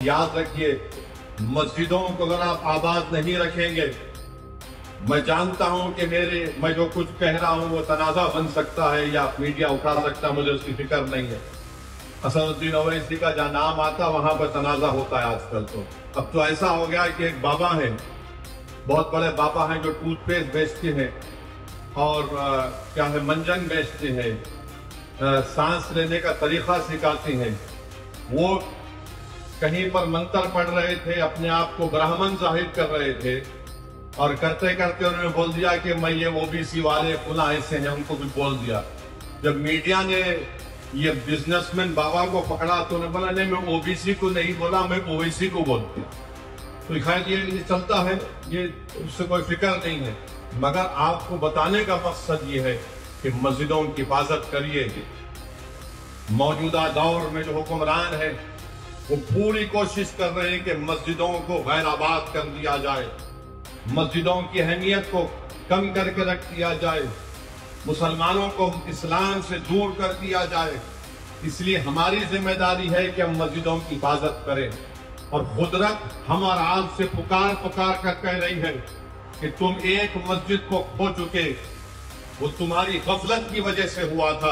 याद रखिए, मस्जिदों को अगर आप आबाद नहीं रखेंगे, मैं जानता हूं कि मैं जो कुछ कह रहा हूं वो तनाज़ा बन सकता है या मीडिया उठा सकता है, मुझे उसकी फिक्र नहीं है। असदुद्दीन ओवैसी का जहाँ नाम आता वहां पर तनाज़ा होता है आजकल। तो अब तो ऐसा हो गया कि एक बाबा है, बहुत बड़े बाबा हैं, जो टूथपेस्ट बेचते हैं और क्या है, मंजन बेचते हैं, सांस लेने का तरीका सिखाते हैं। वो कहीं पर मंत्र पढ़ रहे थे, अपने आप को ब्राह्मण जाहिर कर रहे थे और करते करते उन्होंने बोल दिया कि मैं ये ओबीसी वाले पुनः ऐसे हैं, उनको भी बोल दिया। जब मीडिया ने ये बिजनेसमैन बाबा को पकड़ा तो उन्होंने बोला नहीं, मैं ओबीसी को नहीं बोला, मैं ओवैसी को बोल दिया। तो खैर ये चलता है, ये उससे कोई फिक्र नहीं है, मगर आपको बताने का मकसद ये है कि मस्जिदों की हिफाजत करिए। मौजूदा दौर में जो हुक्मरान है वो पूरी कोशिश कर रहे हैं कि मस्जिदों को गैर आबाद कर दिया जाए, मस्जिदों की अहमियत को कम करके रख दिया जाए, मुसलमानों को इस्लाम से दूर कर दिया जाए। इसलिए हमारी जिम्मेदारी है कि हम मस्जिदों की हिफाजत करें। और कुदरत हम और आपसे पुकार पुकार कर कह रही है कि तुम एक मस्जिद को खो चुके, वो तुम्हारी गफलत की वजह से हुआ था।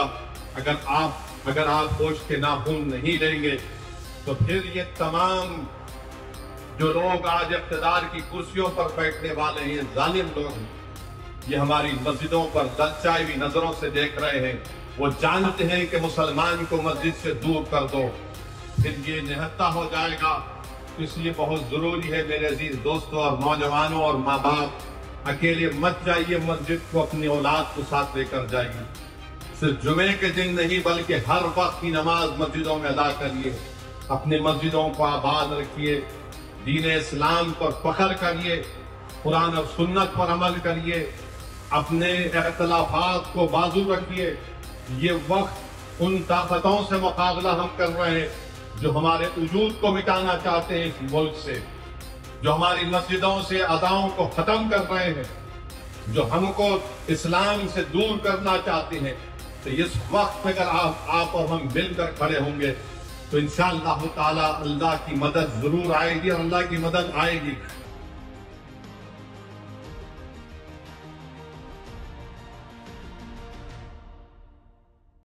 अगर आप होश के नाखून नहीं लेंगे तो फिर ये तमाम जो लोग आज इक़्तिदार की कुर्सियों पर बैठने वाले हैं, जालिम लोग हैं, ये हमारी मस्जिदों पर ललचाई हुई नजरों से देख रहे हैं। वो जानते हैं कि मुसलमान को मस्जिद से दूर कर दो, फिर ये निहत्ता हो जाएगा। इसलिए बहुत जरूरी है मेरे अजीज दोस्तों और नौजवानों और माँ बाप, अकेले मत जाइए मस्जिद को, अपनी औलाद को साथ लेकर जाइए। सिर्फ जुमे के दिन नहीं बल्कि हर वक्त की नमाज मस्जिदों में अदा करिए। अपनी मस्जिदों को आबाद रखिए, दीन इस्लाम पर फख्र करिए, कुरान और सुन्नत पर अमल करिए, अपने इख्तिलाफात को बाजू रखिए। ये वक्त उन ताकतों से मुकाबला हम कर रहे हैं जो हमारे वजूद को मिटाना चाहते हैं इस मुल्क से, जो हमारी मस्जिदों से अदाओं को खत्म कर रहे हैं, जो हमको इस्लाम से दूर करना चाहते हैं। तो इस वक्त अगर आप और हम मिलकर खड़े होंगे तो इंशाअल्लाह ताला अल्लाह की मदद जरूर आएगी और अल्लाह की मदद आएगी।